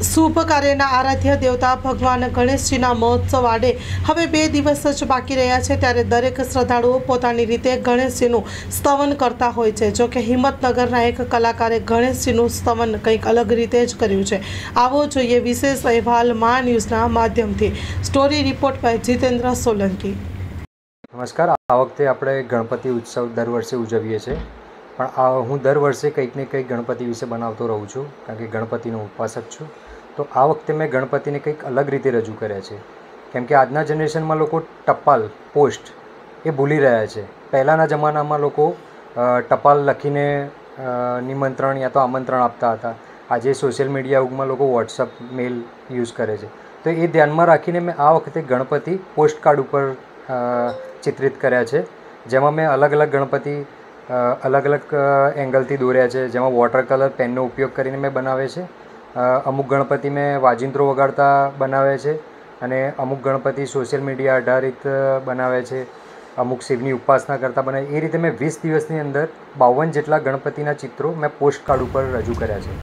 શુભ કાર્યના આરાધ્ય દેવતા ભગવાન ગણેશજીના મહોત્સવ આડે હવે 2 દિવસ જ બાકી રહ્યા છે, ત્યારે દરેક શ્રદ્ધાળુઓ પોતાની રીતે ગણેશજીનું સ્તવન કરતા હોય છે। જો કે હિંમતનગરના એક કલાકારે ગણેશજીનું સ્તવન કંઈક અલગ રીતે જ કર્યું છે। આવો જોઈએ વિશેષ અહેવાલ મા ન્યૂઝના માધ્યમથી। Story report by Jitendra Solanki. નમસ્કાર। આ વખતે આપણે ગણપતિ ઉત્સવ દર વર્ષે ઉજવીએ છીએ, પણ હું દર વર્ષે કંઈક ને કંઈક ગણપતિ વિશે બનાવતો રહું છું, કારણ કે ગણપતિનો ઉપાસક છું। તો આ વખતે મેં ગણપતિને કંઈક અલગ રીતે રજૂ કર્યા છે, કેમ કે આજના જનરેશનમાં લોકો ટપાલ પોસ્ટ એ ભૂલી રહ્યા છે। પહેલાંના જમાનામાં લોકો ટપાલ લખીને નિમંત્રણ યા તો આમંત્રણ આપતા હતા। આજે સોશિયલ મીડિયા યુગમાં લોકો વોટ્સઅપ મેલ યુઝ કરે છે। તો એ ધ્યાનમાં રાખીને મેં આ વખતે ગણપતિ પોસ્ટકાર્ડ ઉપર ચિત્રિત કર્યા છે, જેમાં મેં અલગ અલગ ગણપતિ અલગ અલગ એંગલથી દોર્યા છે, જેમાં વોટર કલર પેનનો ઉપયોગ કરીને મેં બનાવે છે। અમુક ગણપતિ મેં વાજિંત્રો વગાડતા બનાવે છે, અને અમુક ગણપતિ સોશિયલ મીડિયા આધારિત બનાવે છે, અમુક શિવની ઉપાસના કરતાં બનાવે। એ રીતે મેં 20 દિવસની અંદર 52 જેટલા ગણપતિના ચિત્રો મેં પોસ્ટકાર્ડ ઉપર રજૂ કર્યા છે।